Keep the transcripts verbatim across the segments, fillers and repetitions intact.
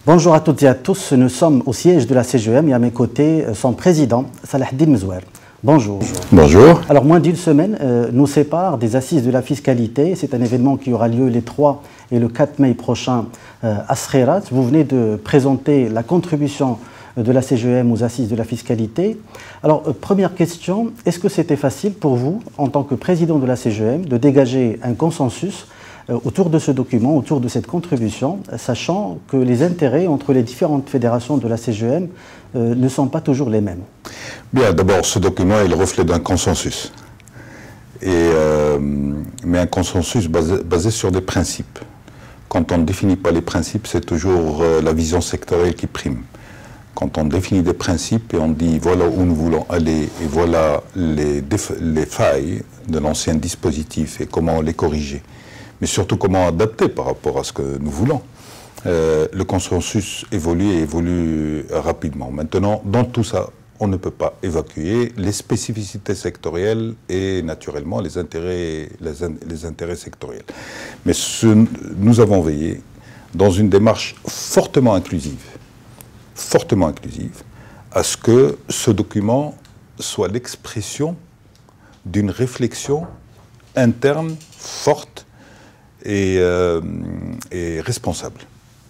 Bonjour à toutes et à tous, nous sommes au siège de la C G E M et à mes côtés son président, Salahdine Mezouer. Bonjour. Bonjour. Alors, moins d'une semaine euh, nous sépare des assises de la fiscalité. C'est un événement qui aura lieu les trois et le quatre mai prochain euh, à Sreirat. Vous venez de présenter la contribution de la C G E M aux assises de la fiscalité. Alors, euh, première question, est-ce que c'était facile pour vous, en tant que président de la C G E M, de dégager un consensus euh, autour de ce document, autour de cette contribution, sachant que les intérêts entre les différentes fédérations de la C G E M euh, ne sont pas toujours les mêmes? Bien, d'abord, ce document est le reflet d'un consensus. Et, euh, mais un consensus basé, basé sur des principes. Quand on ne définit pas les principes, c'est toujours euh, la vision sectorielle qui prime. Quand on définit des principes et on dit voilà où nous voulons aller et voilà les, les failles de l'ancien dispositif et comment les corriger, mais surtout comment adapter par rapport à ce que nous voulons. Euh, le consensus évolue et évolue rapidement. Maintenant, dans tout ça, on ne peut pas évacuer les spécificités sectorielles et naturellement les intérêts, les, in, les intérêts sectoriels. Mais ce, nous avons veillé dans une démarche fortement inclusive, fortement inclusive, à ce que ce document soit l'expression d'une réflexion interne forte et, euh, et responsable,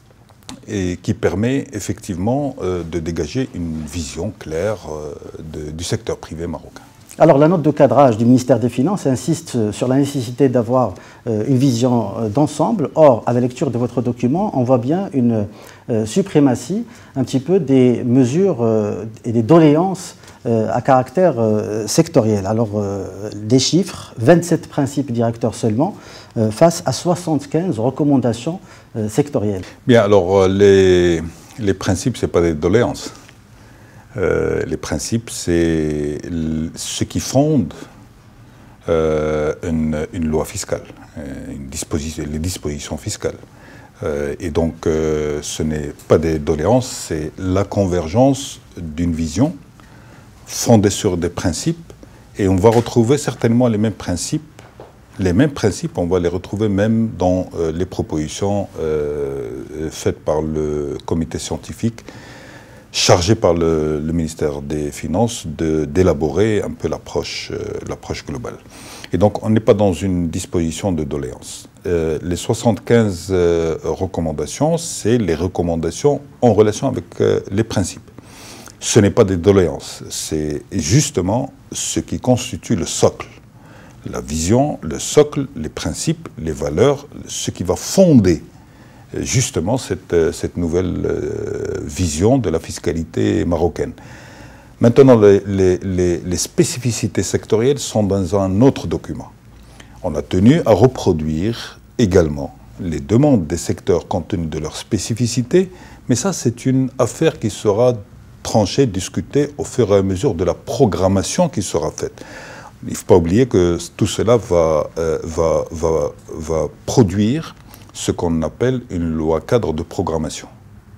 et qui permet effectivement euh, de dégager une vision claire euh, de, du secteur privé marocain. Alors la note de cadrage du ministère des Finances insiste sur la nécessité d'avoir euh, une vision euh, d'ensemble. Or, à la lecture de votre document, on voit bien une euh, suprématie un petit peu des mesures euh, et des doléances euh, à caractère euh, sectoriel. Alors, euh, des chiffres, vingt-sept principes directeurs seulement, euh, face à soixante-quinze recommandations euh, sectorielles. Bien, alors les, les principes, ce n'est pas des doléances. Euh, les principes, c'est ce qui fonde euh, une, une loi fiscale, une disposition, les dispositions fiscales. Euh, et donc, euh, ce n'est pas des doléances, c'est la convergence d'une vision fondée sur des principes. Et on va retrouver certainement les mêmes principes. Les mêmes principes, on va les retrouver même dans euh, les propositions euh, faites par le comité scientifique chargé par le, le ministère des Finances d'élaborer un peu l'approche euh, l'approche globale. Et donc, on n'est pas dans une disposition de doléance. Euh, les soixante-quinze euh, recommandations, c'est les recommandations en relation avec euh, les principes. Ce n'est pas des doléances, c'est justement ce qui constitue le socle. La vision, le socle, les principes, les valeurs, ce qui va fonder justement cette, cette nouvelle euh, vision de la fiscalité marocaine. Maintenant, les, les, les spécificités sectorielles sont dans un autre document. On a tenu à reproduire également les demandes des secteurs compte tenu de leurs spécificités, mais ça c'est une affaire qui sera tranchée, discutée au fur et à mesure de la programmation qui sera faite. Il ne faut pas oublier que tout cela va, euh, va, va, va produire ce qu'on appelle une loi cadre de programmation.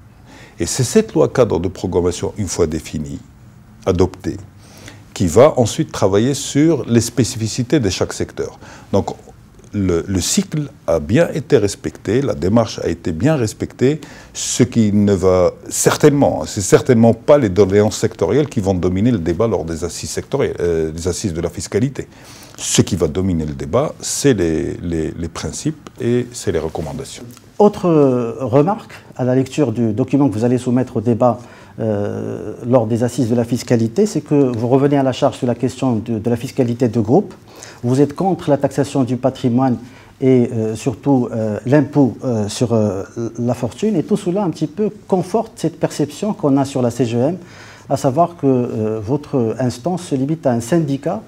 Et c'est cette loi cadre de programmation, une fois définie, adoptée, qui va ensuite travailler sur les spécificités de chaque secteur. Donc le, le cycle a bien été respecté, la démarche a été bien respectée, ce qui ne va certainement, c'est certainement pas les doléances sectorielles qui vont dominer le débat lors des assises sectorielles, euh, des assises de la fiscalité. Ce qui va dominer le débat, c'est les, les, les principes et c'est les recommandations. Autre euh, remarque à la lecture du document que vous allez soumettre au débat euh, lors des assises de la fiscalité, c'est que vous revenez à la charge sur la question de, de la fiscalité de groupe. Vous êtes contre la taxation du patrimoine et euh, surtout euh, l'impôt euh, sur euh, la fortune. Et tout cela un petit peu conforte cette perception qu'on a sur la C G E M, à savoir que euh, votre instance se limite à un syndicat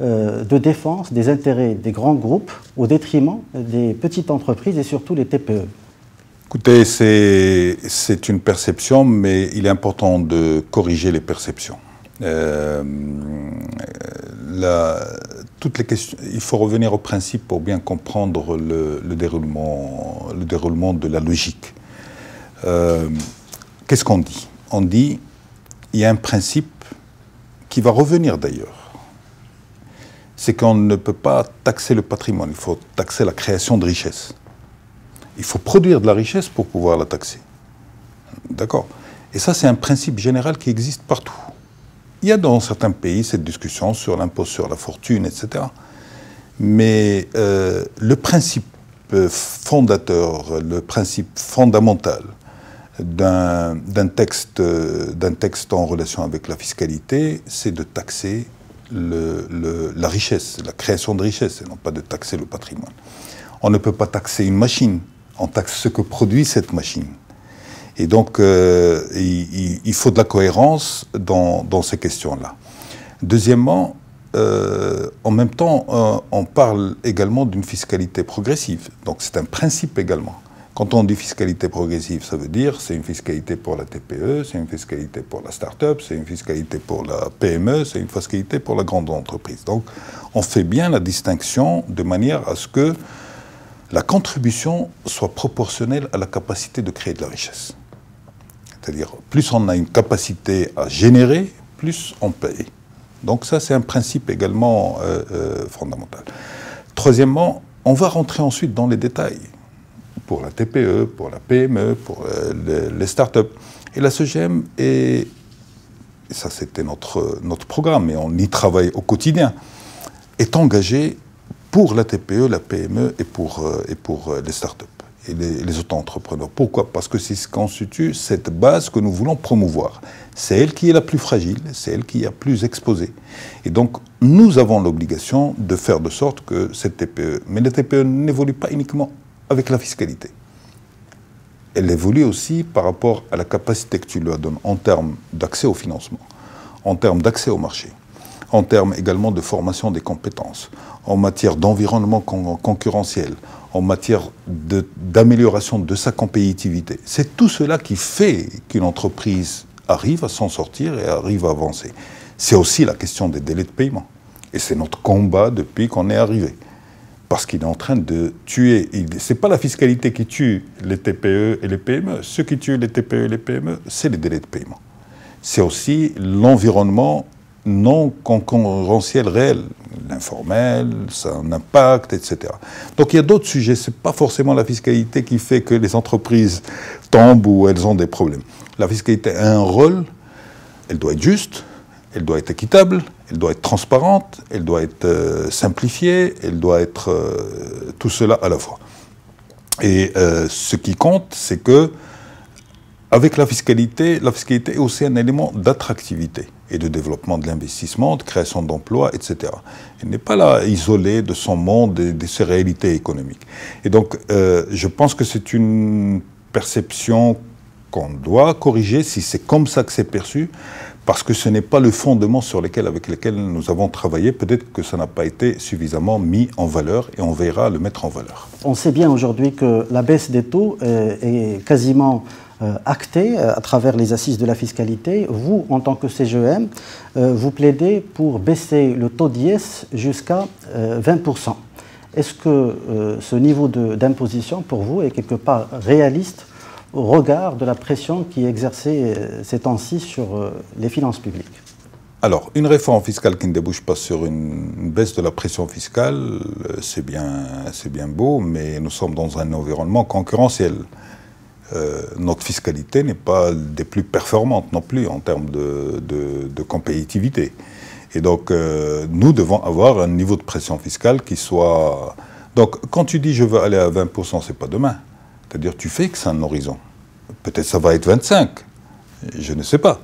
de défense des intérêts des grands groupes au détriment des petites entreprises et surtout les T P E. Écoutez, c'est une perception, mais il est important de corriger les perceptions. Euh, la, toutes les questions, il faut revenir au principe pour bien comprendre le, le, déroulement, le déroulement de la logique. Euh, Qu'est-ce qu'on dit? On dit il y a un principe qui va revenir d'ailleurs. C'est qu'on ne peut pas taxer le patrimoine, il faut taxer la création de richesse. Il faut produire de la richesse pour pouvoir la taxer. D'accord? Et ça, c'est un principe général qui existe partout. Il y a dans certains pays cette discussion sur l'impôt sur la fortune, et cetera. Mais euh, le principe fondateur, le principe fondamental d'un d'un texte, d'un texte en relation avec la fiscalité, c'est de taxer le, le, la richesse, la création de richesse, et non pas de taxer le patrimoine. On ne peut pas taxer une machine, on taxe ce que produit cette machine. Et donc, euh, il, il faut de la cohérence dans, dans ces questions-là. Deuxièmement, euh, en même temps, euh, on parle également d'une fiscalité progressive. Donc, c'est un principe également. Quand on dit fiscalité progressive, ça veut dire c'est une fiscalité pour la T P E, c'est une fiscalité pour la start-up, c'est une fiscalité pour la P M E, c'est une fiscalité pour la grande entreprise. Donc, on fait bien la distinction de manière à ce que la contribution soit proportionnelle à la capacité de créer de la richesse. C'est-à-dire, plus on a une capacité à générer, plus on paye. Donc ça, c'est un principe également euh, euh, fondamental. Troisièmement, on va rentrer ensuite dans les détails. Pour la T P E, pour la P M E, pour euh, les, les start-up. Et la C G M, est, et ça c'était notre, notre programme, et on y travaille au quotidien, est engagée pour la T P E, la P M E et pour, euh, et pour euh, les start-up. Et les, les auto-entrepreneurs. Pourquoi? Parce que c'est ce qui constitue cette base que nous voulons promouvoir. C'est elle qui est la plus fragile, c'est elle qui est la plus exposée. Et donc, nous avons l'obligation de faire de sorte que cette T P E... Mais la T P E n'évolue pas uniquement avec la fiscalité. Elle évolue aussi par rapport à la capacité que tu lui donnes en termes d'accès au financement, en termes d'accès au marché, en termes également de formation des compétences, en matière d'environnement con concurrentiel, en matière d'amélioration de, de sa compétitivité. C'est tout cela qui fait qu'une entreprise arrive à s'en sortir et arrive à avancer. C'est aussi la question des délais de paiement. Et c'est notre combat depuis qu'on est arrivé. Parce qu'il est en train de tuer. Ce n'est pas la fiscalité qui tue les T P E et les P M E. Ce qui tue les T P E et les P M E, c'est les délais de paiement. C'est aussi l'environnement non concurrentiel réel, l'informel, son impact, et cetera. Donc il y a d'autres sujets. Ce n'est pas forcément la fiscalité qui fait que les entreprises tombent ou elles ont des problèmes. La fiscalité a un rôle, elle doit être juste, elle doit être équitable, elle doit être transparente, elle doit être euh, simplifiée, elle doit être euh, tout cela à la fois. Et euh, ce qui compte, c'est que avec la fiscalité, la fiscalité est aussi un élément d'attractivité et de développement de l'investissement, de création d'emplois, et cetera. Elle n'est pas là isolée de son monde et de ses réalités économiques. Et donc, euh, je pense que c'est une perception qu'on doit corriger si c'est comme ça que c'est perçu, parce que ce n'est pas le fondement sur lequel, avec lequel nous avons travaillé. Peut-être que ça n'a pas été suffisamment mis en valeur et on verra le mettre en valeur. On sait bien aujourd'hui que la baisse des taux est quasiment euh, actée à travers les assises de la fiscalité. Vous, en tant que C G E M, euh, vous plaidez pour baisser le taux d'I S jusqu'à euh, vingt pour cent. Est-ce que euh, ce niveau d'imposition, pour vous, est quelque part réaliste au regard de la pression qui est exercée ces temps-ci sur les finances publiques? Alors, une réforme fiscale qui ne débouche pas sur une baisse de la pression fiscale, c'est bien, c'est bien beau, mais nous sommes dans un environnement concurrentiel. Euh, notre fiscalité n'est pas des plus performantes non plus en termes de, de, de compétitivité. Et donc, euh, nous devons avoir un niveau de pression fiscale qui soit... Donc, quand tu dis « je veux aller à vingt pour cent », c'est pas demain. C'est-à-dire, tu fixes un horizon. Peut-être ça va être vingt-cinq, je ne sais pas.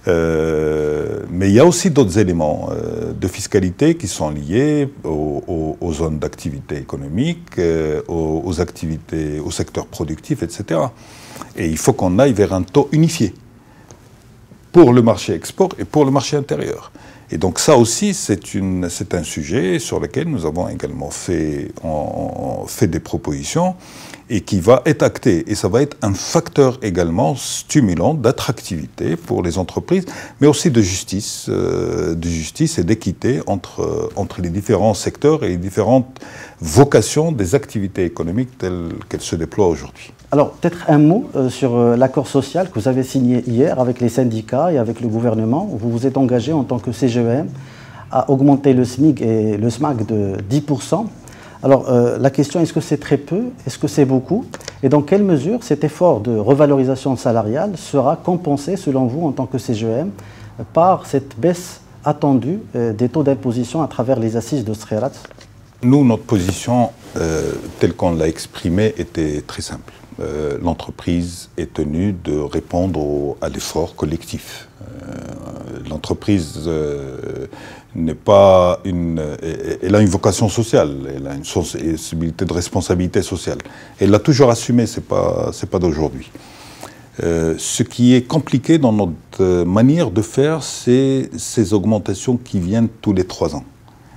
Euh, mais il y a aussi d'autres éléments euh, de fiscalité qui sont liés aux, aux, aux zones d'activité économique, euh, aux, aux activités, au secteur productif, et cetera. Et il faut qu'on aille vers un taux unifié pour le marché export et pour le marché intérieur. Et donc ça aussi, c'est une, c'est un sujet sur lequel nous avons également fait, on, on fait des propositions et qui va être acté. Et ça va être un facteur également stimulant d'attractivité pour les entreprises, mais aussi de justice, euh, de justice et d'équité entre, euh, entre les différents secteurs et les différentes vocations des activités économiques telles qu'elles se déploient aujourd'hui. Alors, peut-être un mot euh, sur euh, l'accord social que vous avez signé hier avec les syndicats et avec le gouvernement. Vous vous êtes engagé en tant que C G E M à augmenter le SMIC et le SMAC de dix pour cent, Alors, euh, la question, est-ce que c'est très peu? Est-ce que c'est beaucoup? Et dans quelle mesure cet effort de revalorisation salariale sera compensé, selon vous, en tant que C G E M, par cette baisse attendue euh, des taux d'imposition à travers les assises de Sreerat? Nous, notre position, euh, telle qu'on l'a exprimée, était très simple. Euh, L'entreprise est tenue de répondre au, à l'effort collectif. Euh, L'entreprise euh, n'est pas une... Elle a une vocation sociale, elle a une sensibilité de responsabilité sociale. Elle l'a toujours assumé, ce n'est pas, c'est pas d'aujourd'hui. Euh, ce qui est compliqué dans notre manière de faire, c'est ces augmentations qui viennent tous les trois ans.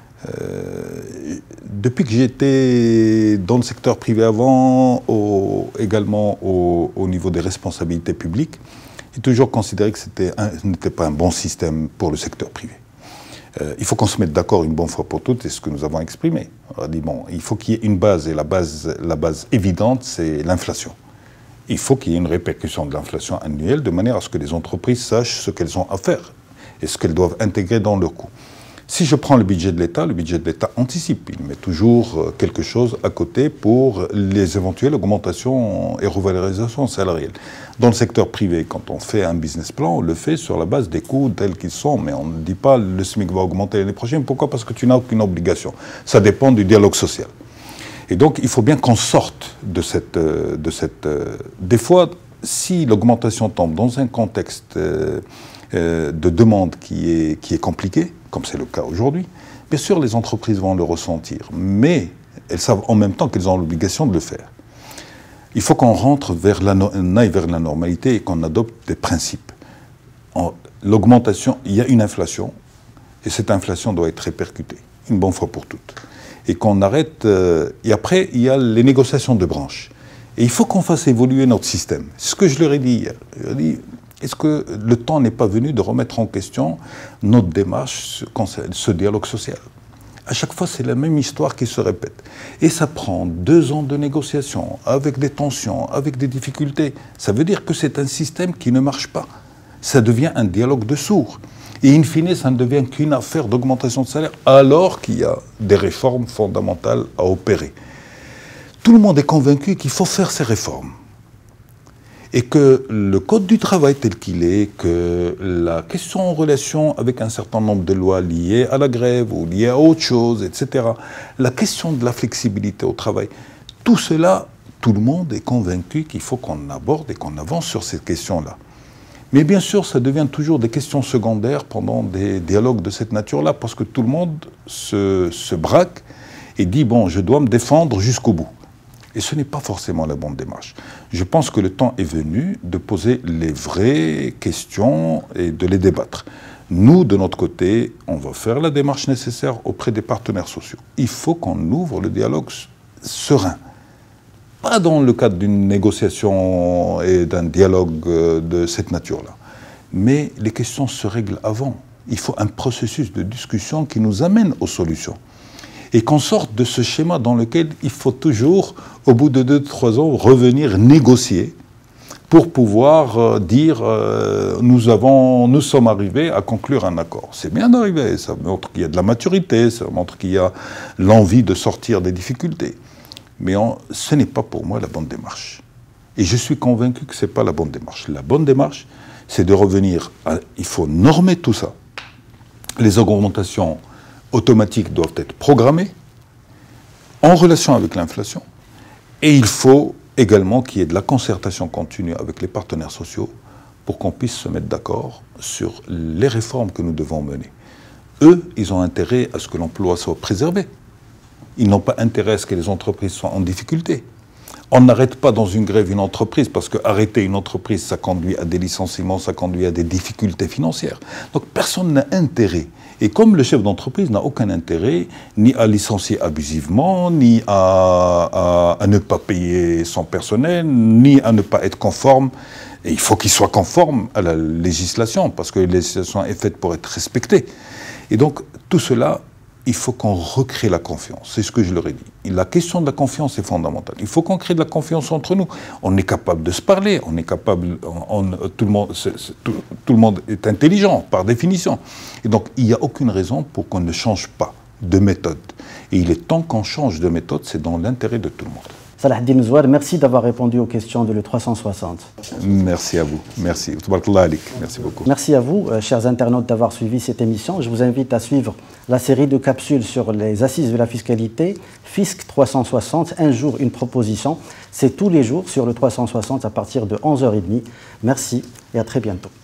Euh, depuis que j'étais dans le secteur privé avant, au, également au, au niveau des responsabilités publiques, j'ai toujours considéré que ce n'était pas un bon système pour le secteur privé. Euh, il faut qu'on se mette d'accord une bonne fois pour toutes, c'est ce que nous avons exprimé. On a dit, bon, il faut qu'il y ait une base, et la base, la base évidente, c'est l'inflation. Il faut qu'il y ait une répercussion de l'inflation annuelle de manière à ce que les entreprises sachent ce qu'elles ont à faire et ce qu'elles doivent intégrer dans leur coût. Si je prends le budget de l'État, le budget de l'État anticipe. Il met toujours quelque chose à côté pour les éventuelles augmentations et revalorisations salariales. Dans le secteur privé, quand on fait un business plan, on le fait sur la base des coûts tels qu'ils sont, mais on ne dit pas le SMIC va augmenter l'année prochaine. Pourquoi? Parce que tu n'as aucune obligation. Ça dépend du dialogue social. Et donc, il faut bien qu'on sorte de cette... De cette des fois, si l'augmentation tombe dans un contexte euh, de demande qui est, qui est compliqué, comme c'est le cas aujourd'hui, bien sûr les entreprises vont le ressentir, mais elles savent en même temps qu'elles ont l'obligation de le faire. Il faut qu'on rentre vers la, on aille vers la normalité et qu'on adopte des principes. L'augmentation, il y a une inflation, et cette inflation doit être répercutée, une bonne fois pour toutes. Et qu'on arrête, euh, et après il y a les négociations de branche. Et il faut qu'on fasse évoluer notre système. C'est ce que je leur ai dit hier. Je leur ai dit, est-ce que le temps n'est pas venu de remettre en question notre démarche, ce dialogue social? À chaque fois, c'est la même histoire qui se répète. Et ça prend deux ans de négociation, avec des tensions, avec des difficultés. Ça veut dire que c'est un système qui ne marche pas. Ça devient un dialogue de sourds. Et in fine, ça ne devient qu'une affaire d'augmentation de salaire, alors qu'il y a des réformes fondamentales à opérer. Tout le monde est convaincu qu'il faut faire ces réformes. Et que le Code du travail tel qu'il est, que la question en relation avec un certain nombre de lois liées à la grève ou liées à autre chose, et cetera, la question de la flexibilité au travail, tout cela, tout le monde est convaincu qu'il faut qu'on aborde et qu'on avance sur ces questions-là. Mais bien sûr, ça devient toujours des questions secondaires pendant des dialogues de cette nature-là, parce que tout le monde se, se braque et dit « bon, je dois me défendre jusqu'au bout ». Et ce n'est pas forcément la bonne démarche. Je pense que le temps est venu de poser les vraies questions et de les débattre. Nous, de notre côté, on va faire la démarche nécessaire auprès des partenaires sociaux. Il faut qu'on ouvre le dialogue serein. Pas dans le cadre d'une négociation et d'un dialogue de cette nature-là. Mais les questions se règlent avant. Il faut un processus de discussion qui nous amène aux solutions. Et qu'on sorte de ce schéma dans lequel il faut toujours, au bout de deux, trois ans, revenir négocier pour pouvoir euh, dire euh, nous, avons, nous sommes arrivés à conclure un accord. C'est bien d'arriver, ça montre qu'il y a de la maturité, ça montre qu'il y a l'envie de sortir des difficultés. Mais on, ce n'est pas pour moi la bonne démarche. Et je suis convaincu que ce n'est pas la bonne démarche. La bonne démarche, c'est de revenir à... Il faut normer tout ça. Les augmentations automatiques doivent être programmées en relation avec l'inflation. Et il faut également qu'il y ait de la concertation continue avec les partenaires sociaux pour qu'on puisse se mettre d'accord sur les réformes que nous devons mener. Eux, ils ont intérêt à ce que l'emploi soit préservé. Ils n'ont pas intérêt à ce que les entreprises soient en difficulté. On n'arrête pas dans une grève une entreprise, parce qu'arrêter une entreprise, ça conduit à des licenciements, ça conduit à des difficultés financières. Donc personne n'a intérêt. Et comme le chef d'entreprise n'a aucun intérêt, ni à licencier abusivement, ni à, à, à ne pas payer son personnel, ni à ne pas être conforme, et il faut qu'il soit conforme à la législation, parce que la législation est faite pour être respectée. Et donc tout cela, il faut qu'on recrée la confiance. C'est ce que je leur ai dit. Et la question de la confiance est fondamentale. Il faut qu'on crée de la confiance entre nous. On est capable de se parler, on est capable, on, on, tout, le monde, c'est, c'est, tout, tout le monde est intelligent par définition. Et donc il n'y a aucune raison pour qu'on ne change pas de méthode. Et il est temps qu'on change de méthode, c'est dans l'intérêt de tout le monde. Salah Eddine Zouar, merci d'avoir répondu aux questions de l'E trois cent soixante. Merci à vous. Merci. Merci beaucoup. Merci à vous, euh, chers internautes, d'avoir suivi cette émission. Je vous invite à suivre la série de capsules sur les assises de la fiscalité, Fisc trois cent soixante, un jour, une proposition. C'est tous les jours sur le trois cent soixante à partir de onze heures trente. Merci et à très bientôt.